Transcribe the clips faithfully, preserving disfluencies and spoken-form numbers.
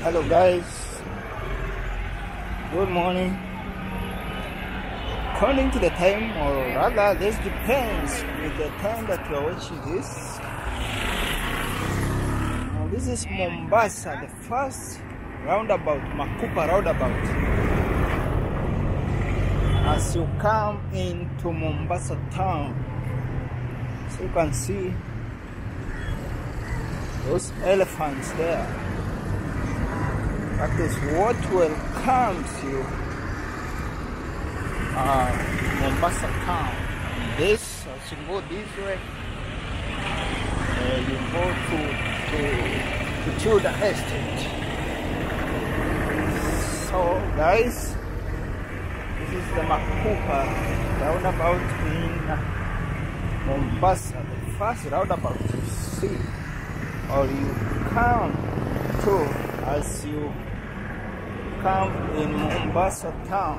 Hello guys, good morning. According to the time, or rather this depends with the time that you are watching this. Now this is Mombasa, the first roundabout, Makupa roundabout. As you come into Mombasa town, so you can see those elephants there. That is what welcomes you, uh, Mombasa town. This, as you go this way, uh, you go to to to Chuda Estate. So, guys, this is the Makupa roundabout in Mombasa, the first roundabout you see, or you come to as you come in Mombasa town.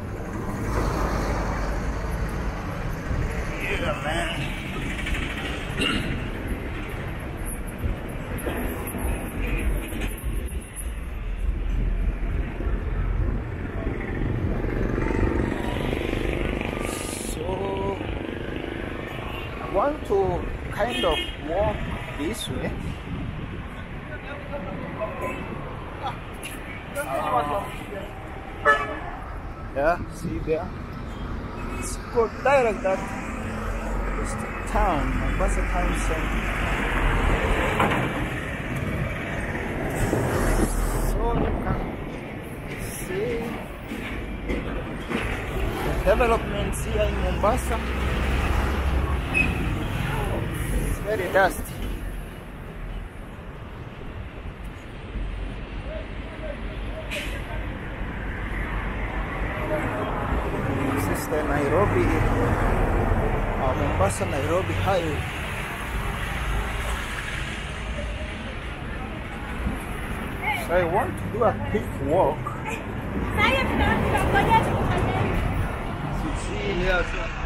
Yeah, man. So I want to kind of walk this way. Uh, yeah, see there. Let's go direct that. It's the town, Mombasa town center. So you can see the developments here in Mombasa. It's very dusty. The Nairobi, uh, Mombasa Nairobi highway. So I want to do a quick walk. As you see here,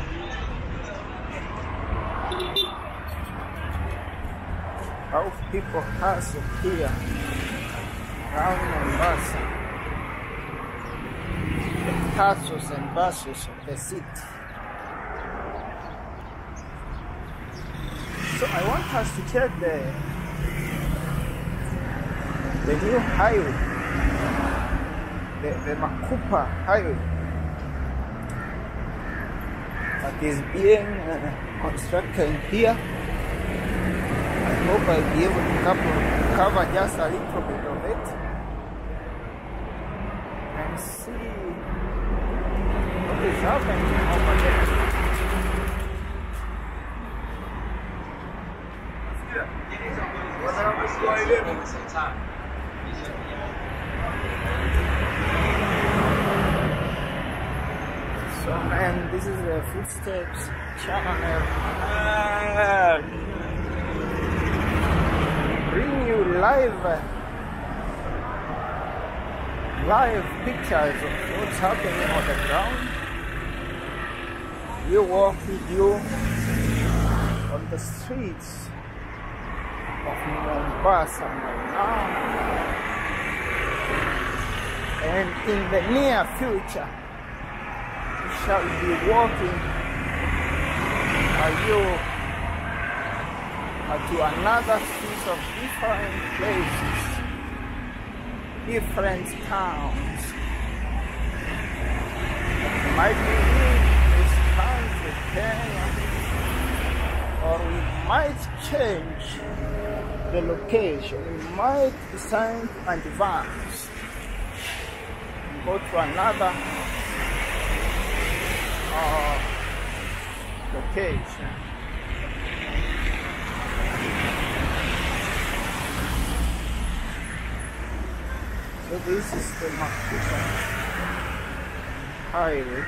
how people hustle here around Mombasa. Hustles and bustles of the city. So I want us to check the the new highway, the, the Makupa highway that is being uh, constructed here. I hope I'll be able to cover, cover just a little bit of it and see what is happening over there. So man, this is the Footsteps channel. Ah, bring you live live pictures of what's happening on the ground. We walk with you on the streets of Mombasa now, and in the near future we shall be walking uh, you uh, to another streets of different places, different towns. It might be country, Kenya, or we might change the location. We might decide to advance and go to another uh, location. So this is the Makupa highway.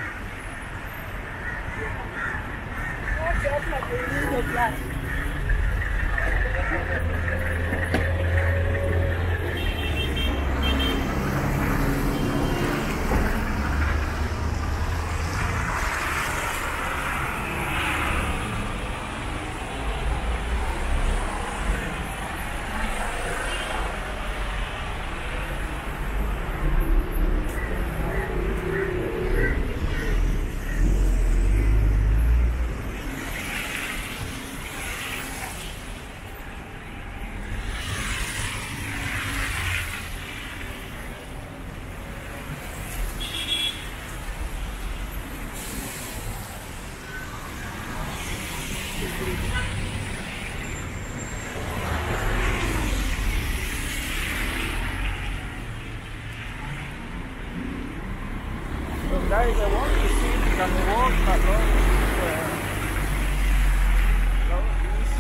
So guys, I want to see if you can walk along this, uh, along this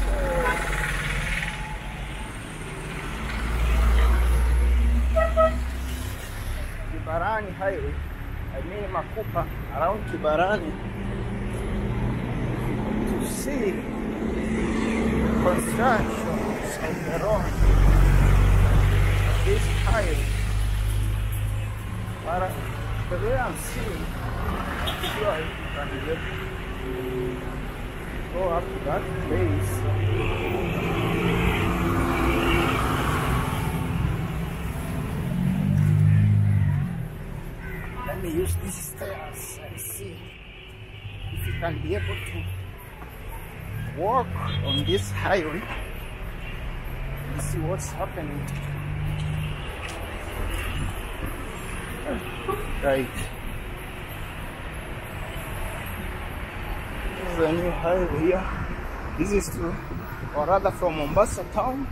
uh, Kibarani Highway. I mean Makupa, around Kibarani, to see constructions of the road of this highway. But the way I'm seeing, I'm sure you can get, go up to that place. Let me use these stairs and see if you can be able to walk on this highway and see what's happening. Right. This is a new highway here. This is to, or rather from Mombasa town.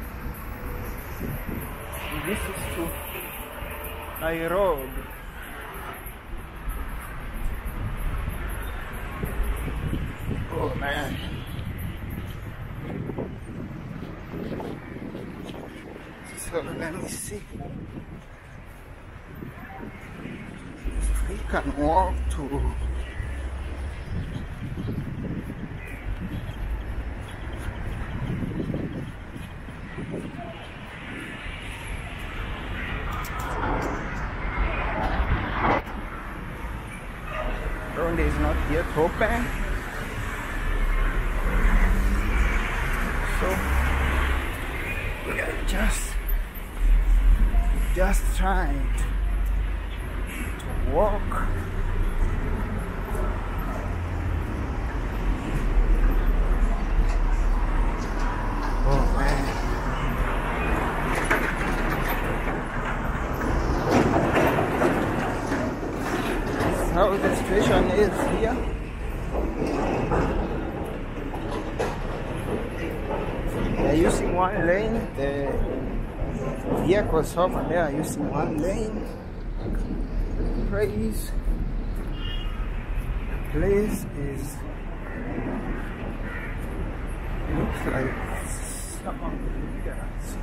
And this is to Nairobi. Oh man. So let me see if we can walk to road is not yet open. So we are just just trying to walk. Oh man. This is how the situation is here. They're using one lane. The vehicles over there are using one lane. Praise. The place is looks like some of the guys.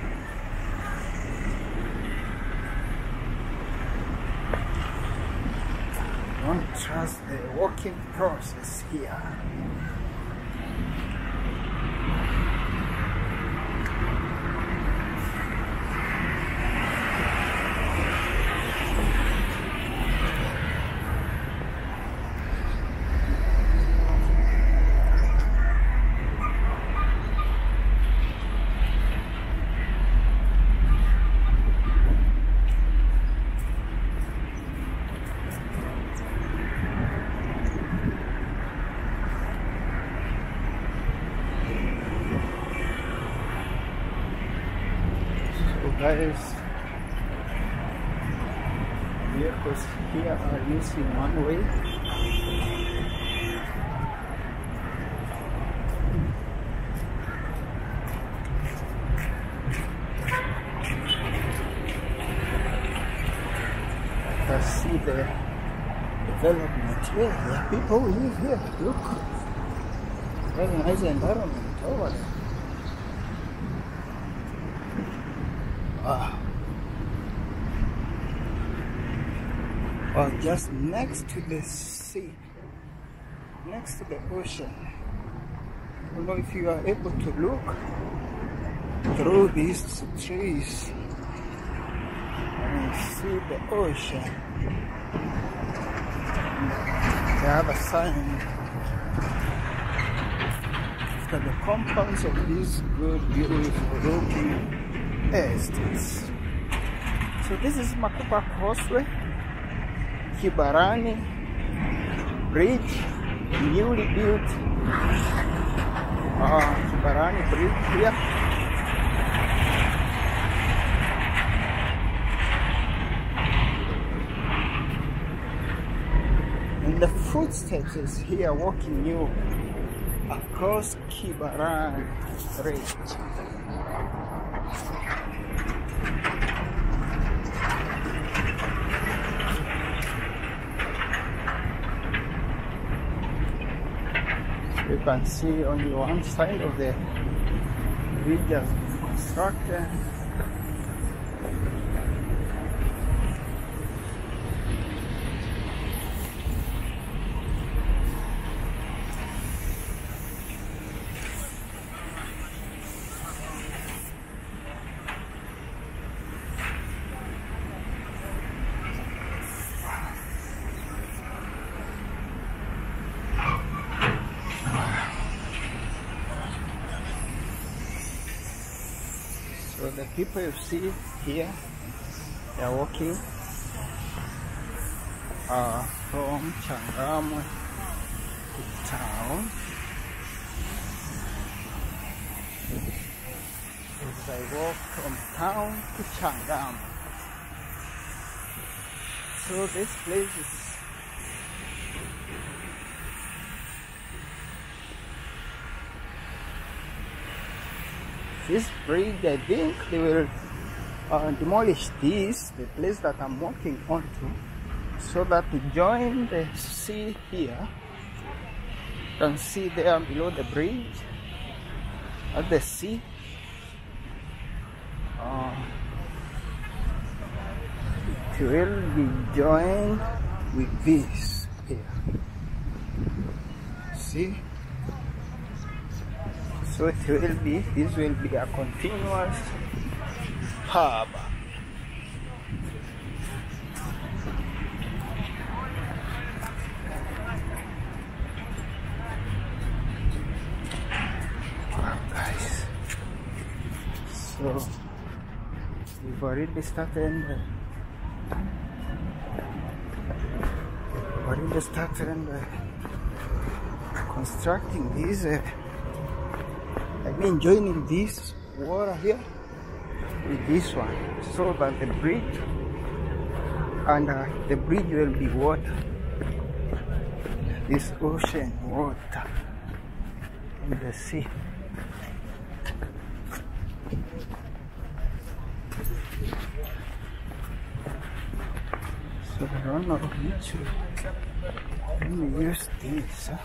Don't trust the walking process here. Guys, vehicles here are using one way. I see the development here. There are people who live here. Look, very nice environment over there. Wow. Well, just next to the sea, next to the ocean. I don't know if you are able to look through these trees and see the ocean. The other side, after the compounds of these good, beautiful looking estates. So this is Makupa Causeway, Kibarani Bridge, newly built uh, Kibarani Bridge here. And the footsteps is here walking you across Kibarani Bridge. You can see only one side of the bridge has been constructed. So the people you see here, they are walking uh, from Changamwe to town. As I walk from town to Changamwe. So this place is this bridge. I think they will uh, demolish this, the place that I'm walking onto, so that to join the sea here. You can see there below the bridge at the sea. Uh, it will be joined with this here. See? So it will be, this will be a continuous harbor. Wow, guys. So we've already started uh, already started uh, constructing these uh, I mean joining this water here with this one, so that the bridge and uh, the bridge will be water, this ocean water in the sea. So I don't know which let me use this. Huh?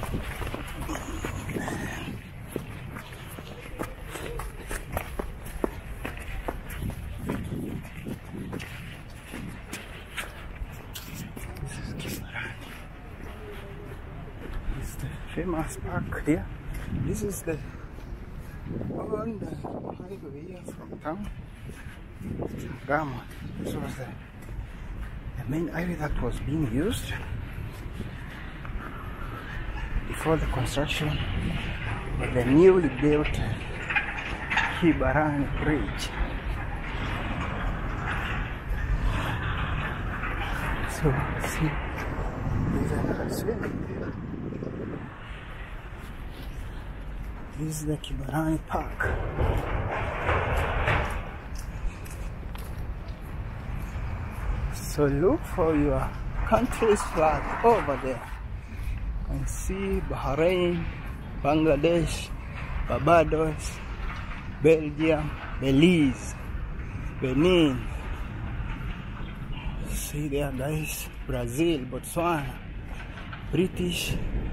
Famous park here. This is the on the highway here from town to Changamwe. This was the, the main highway that was being used before the construction of the newly built Kibarani Bridge. So see, there's another swimming there. This is the Kibarani Park. So look for your country's flag over there. And see Bahrain, Bangladesh, Barbados, Belgium, Belize, Benin. See there, guys. Brazil, Botswana, British,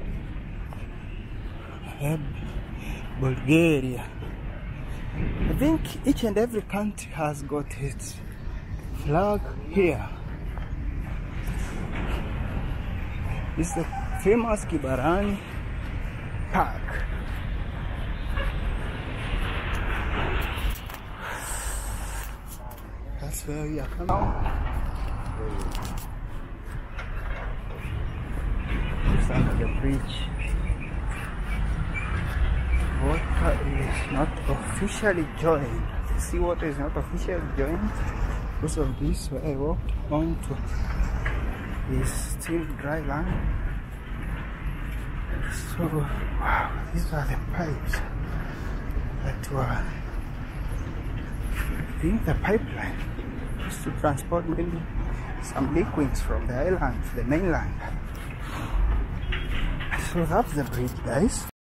Bulgaria. I think each and every country has got its flag here. This is the famous Kibarani Park. That's where we are coming now. This is the bridge. Water is not officially joined. The seawater is not officially joined. Because of this, where I walked onto is still dry land. So, wow, these are the pipes that were, I think the pipeline is to transport maybe some liquids from the island to the mainland. So that's the bridge, guys.